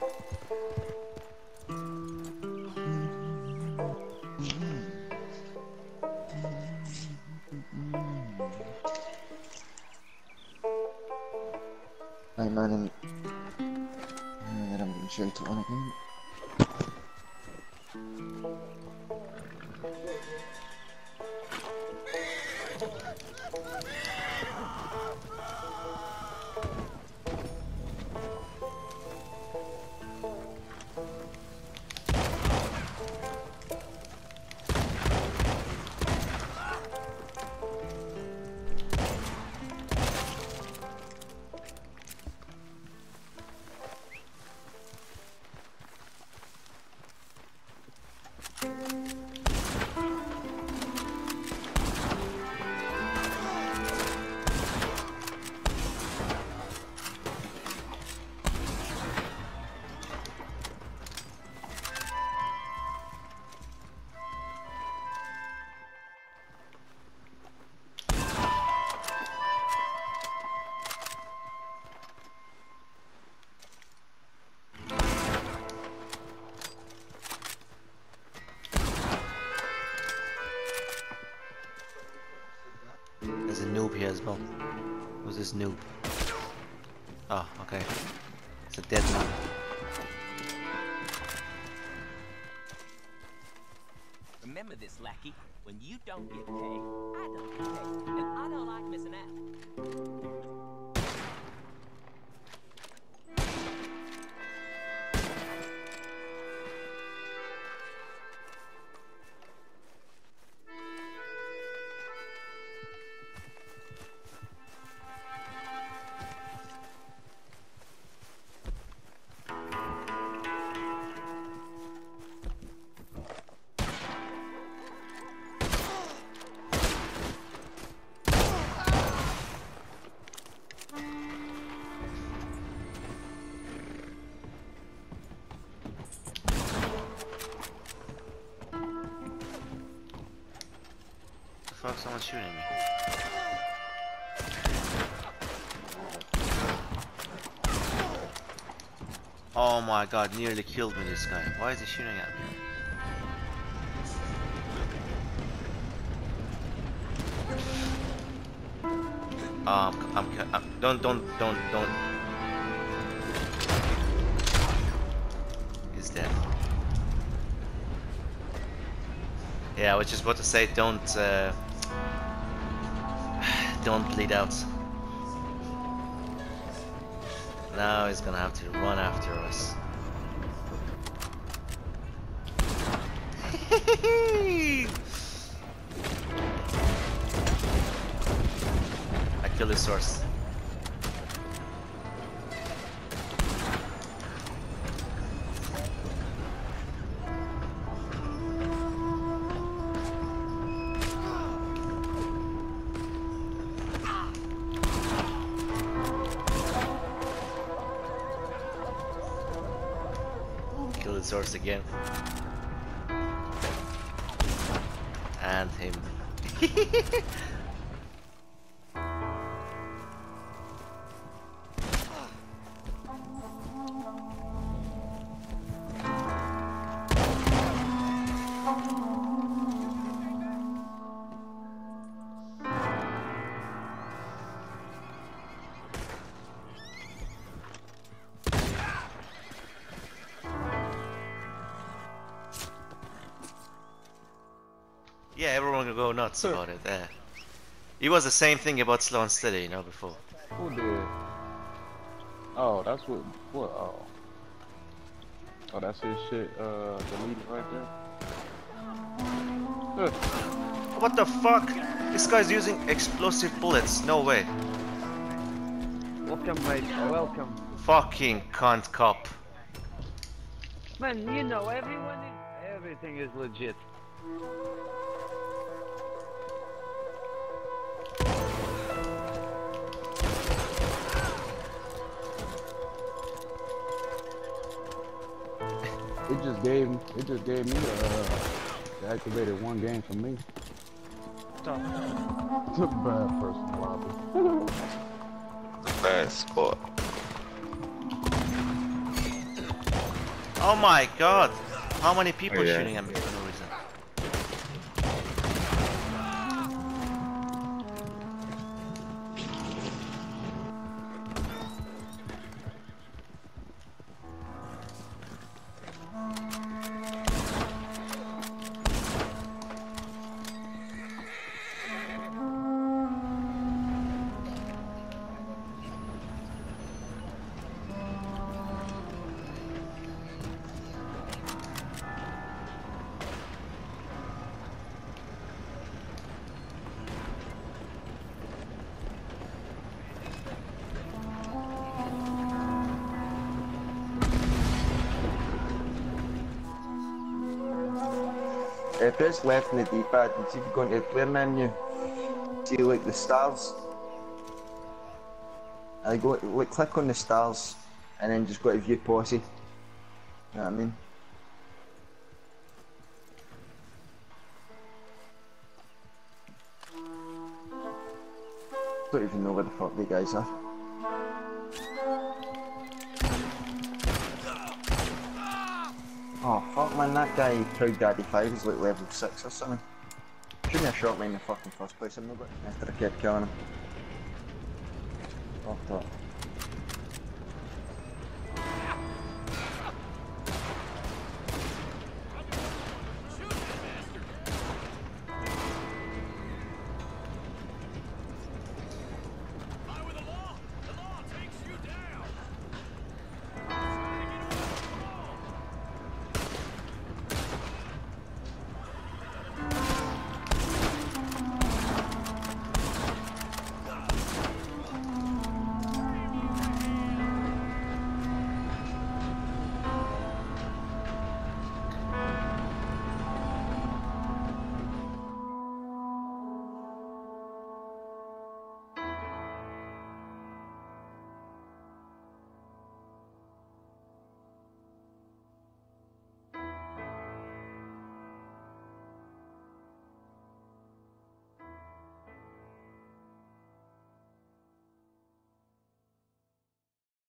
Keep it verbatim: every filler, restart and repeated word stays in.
أيمن أنا من شلت وأنا There's a noob here as well. Who's this noob? Oh, okay. It's a dead man. Remember this, lackey. When you don't get paid, I don't get paid. And I don't like missing out. Fuck, someone's shooting me. Oh my god, nearly killed me this guy. Why is he shooting at me? Um, I'm, I'm, I'm don't, don't, don't, don't. He's dead. Yeah, I was just about to say, don't, uh, don't bleed out. Now he's gonna have to run after us. I killed his source. Kill the source again. And him. Yeah, everyone will go nuts about it. Yeah. It was the same thing about Slow and Steady, you know, before. Who did? Oh, that's what. What? Oh. Oh, that's his shit. Uh, deleted right there. What the fuck? This guy's using explosive bullets. No way. Welcome, mate. Welcome. Fucking cunt cop. Man, you know, everyone is... Everything is legit. It just gave. It just gave me uh, it activated one game for me. Stop. It's a bad person lobby. Bad squad. Oh my god! How many people Oh, yeah. shooting at me for no reason? Uh, press left in the D-pad and see if you go into the player menu. See like the stars. I go like click on the stars and then just go to view posse. You know what I mean? Don't even know where the fuck the guys are. Oh fuck man, that guy Proud Daddy five is like level six or something. Shouldn't have shot me in the fucking first place, I'm not going after I kept killing him. Fucked up.